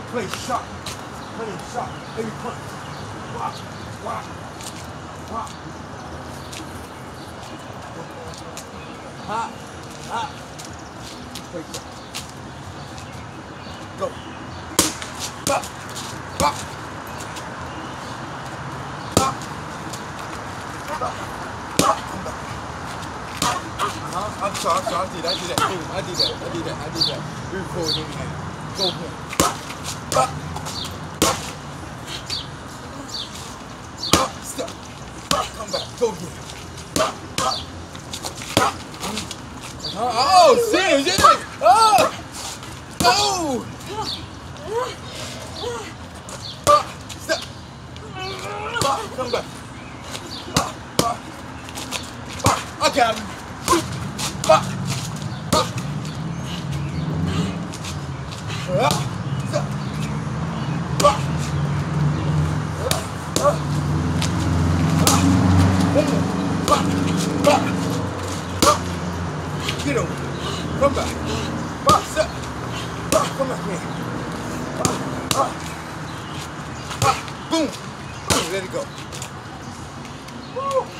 Play sharp. Play sharp. Every punch. Rock. Rock. Rock. Hot. Hot. Play sharp. Go. Bop. Bop. Bop. Bop. Bop. Come back. I'm sorry. I did that. Boom. I did that. You're recording in hand. Go home. Bop. Bop. Bop. Step. Bop. Come back. Go again. Bop. Bop. Bop. Oh, serious. Oh. Oh. Bop. Step. Bop. Come back. Bop. Bop. Bop. I got him. Bop. Bop. Step. Bop. Bop. Bop. Bop. Get over. Come back. Bop. Step. Bop. Come back here. Bop. Bop. Bop. Boom. Boom. Let it go. Woo.